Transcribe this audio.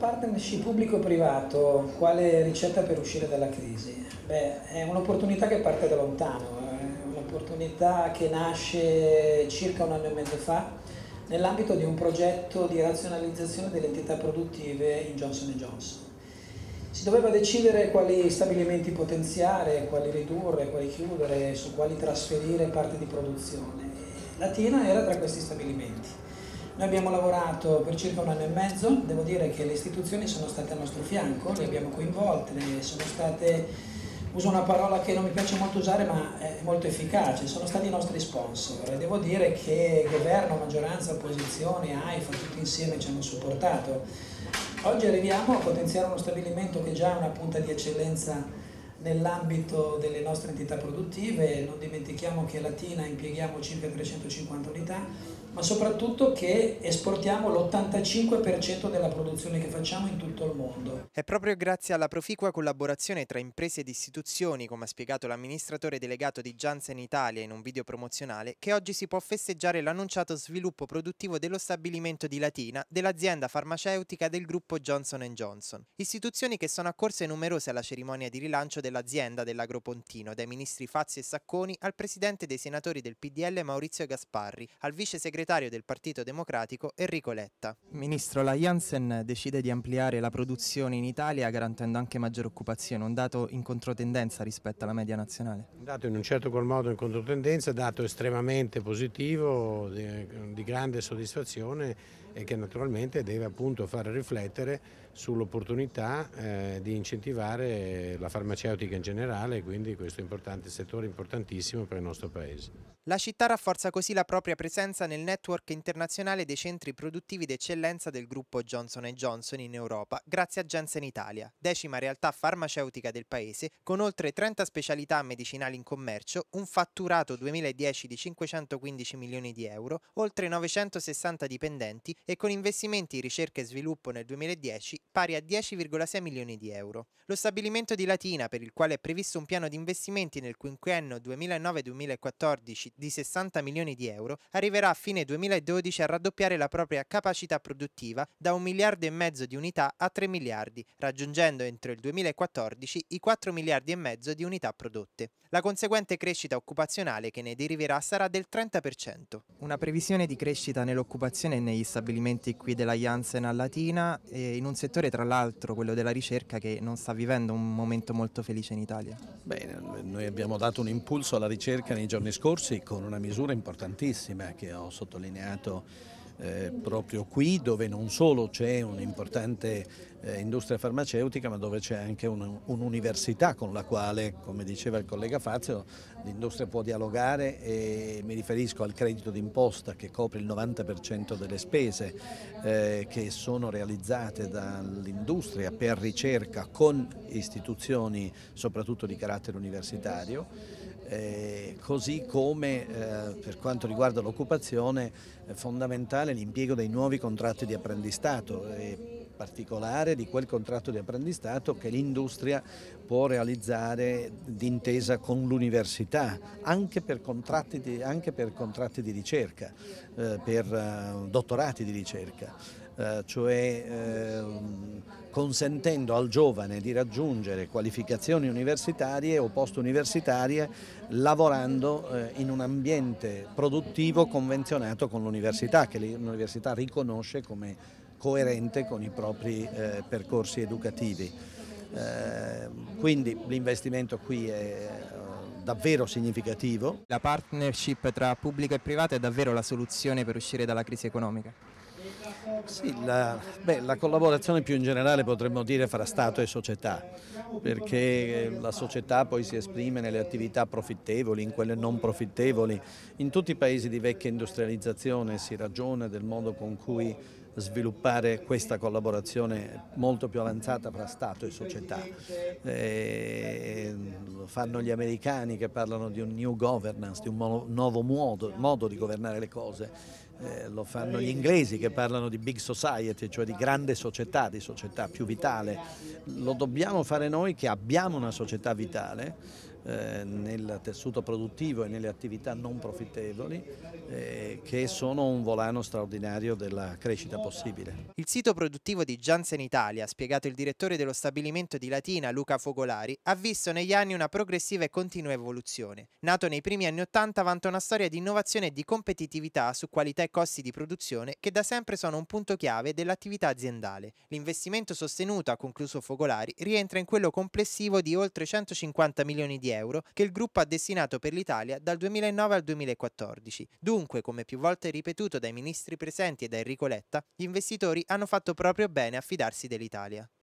partnership pubblico-privato, quale ricetta per uscire dalla crisi? È un'opportunità che parte da lontano, è un'opportunità che nasce circa 1 anno e mezzo fa nell'ambito di un progetto di razionalizzazione delle entità produttive in Johnson & Johnson. Si doveva decidere quali stabilimenti potenziare, quali ridurre, quali chiudere, su quali trasferire parte di produzione. Latina era tra questi stabilimenti. Noi abbiamo lavorato per circa 1 anno e mezzo, devo dire che le istituzioni sono state al nostro fianco, le abbiamo coinvolte, sono state, uso una parola che non mi piace molto usare ma è molto efficace, sono stati i nostri sponsor e devo dire che governo, maggioranza, opposizione, AIFA, tutti insieme ci hanno supportato. Oggi arriviamo a potenziare uno stabilimento che già è una punta di eccellenza nell'ambito delle nostre entità produttive. Non dimentichiamo che a Latina impieghiamo circa 350 unità, ma soprattutto che esportiamo l'85% della produzione che facciamo in tutto il mondo. È proprio grazie alla proficua collaborazione tra imprese ed istituzioni, come ha spiegato l'amministratore delegato di Janssen Italia in un video promozionale, che oggi si può festeggiare l'annunciato sviluppo produttivo dello stabilimento di Latina dell'azienda farmaceutica del gruppo Johnson & Johnson. Istituzioni che sono accorse numerose alla cerimonia di rilancio dell'azienda dell'Agropontino, dai ministri Fazio e Sacconi al presidente dei senatori del PDL Maurizio Gasparri, al vice segretario del Partito Democratico Enrico Letta. Ministro, la Janssen decide di ampliare la produzione in Italia garantendo anche maggiore occupazione, un dato in controtendenza rispetto alla media nazionale. Un dato in un certo qual modo in controtendenza, dato estremamente positivo, di grande soddisfazione e che naturalmente deve appunto fare riflettere sull'opportunità di incentivare la farmaceutica in generale, quindi questo importante settore importantissimo per il nostro Paese. La città rafforza così la propria presenza nel network internazionale dei centri produttivi d'eccellenza del gruppo Johnson & Johnson in Europa grazie a Janssen Italia, 10ª realtà farmaceutica del paese, con oltre 30 specialità medicinali in commercio, un fatturato 2010 di 515 milioni di euro, oltre 960 dipendenti e con investimenti in ricerca e sviluppo nel 2010 pari a 10,6 milioni di euro. Lo stabilimento di Latina, per il quale è previsto un piano di investimenti nel quinquennio 2009-2014 di 60 milioni di euro, arriverà a fine 2012 a raddoppiare la propria capacità produttiva da 1,5 miliardi di unità a 3 miliardi, raggiungendo entro il 2014 i 4,5 miliardi di unità prodotte. La conseguente crescita occupazionale che ne deriverà sarà del 30%. Una previsione di crescita nell'occupazione e negli stabilimenti qui della Janssen a Latina, in un settore tra l'altro, quello della ricerca, che non sta vivendo un momento molto felice in Italia. Bene, noi abbiamo dato un impulso alla ricerca nei giorni scorsi con una misura importantissima che ho sottolineato proprio qui, dove non solo c'è un'importante industria farmaceutica, ma dove c'è anche un'università con la quale, come diceva il collega Fazio, l'industria può dialogare, e mi riferisco al credito d'imposta che copre il 90% delle spese che sono realizzate dall'industria per ricerca con istituzioni soprattutto di carattere universitario. Così come per quanto riguarda l'occupazione è fondamentale l'impiego dei nuovi contratti di apprendistato, e in particolare di quel contratto di apprendistato che l'industria può realizzare d'intesa con l'università, anche per contratti di ricerca, per dottorati di ricerca. Cioè consentendo al giovane di raggiungere qualificazioni universitarie o post-universitarie lavorando in un ambiente produttivo convenzionato con l'università, che l'università riconosce come coerente con i propri percorsi educativi. Quindi l'investimento qui è davvero significativo. La partnership tra pubblico e privato è davvero la soluzione per uscire dalla crisi economica? Sì, la collaborazione più in generale potremmo dire fra Stato e società, perché la società poi si esprime nelle attività profittevoli, in quelle non profittevoli. In tutti i paesi di vecchia industrializzazione si ragiona del modo con cui sviluppare questa collaborazione molto più avanzata fra Stato e società. Lo fanno gli americani, che parlano di un new governance, di un nuovo modo di governare le cose. Lo fanno gli inglesi, che parlano di big society, cioè di grande società, di società più vitale. Lo dobbiamo fare noi, che abbiamo una società vitale, nel tessuto produttivo e nelle attività non profittevoli che sono un volano straordinario della crescita possibile. Il sito produttivo di Janssen Italia, spiegato il direttore dello stabilimento di Latina Luca Fogolari, ha visto negli anni una progressiva e continua evoluzione. Nato nei primi anni '80, vanta una storia di innovazione e di competitività su qualità e costi di produzione che da sempre sono un punto chiave dell'attività aziendale. L'investimento sostenuto, ha concluso Fogolari, rientra in quello complessivo di oltre 150 milioni di euro che il gruppo ha destinato per l'Italia dal 2009 al 2014. Dunque, come più volte ripetuto dai ministri presenti e da Enrico Letta, gli investitori hanno fatto proprio bene a fidarsi dell'Italia.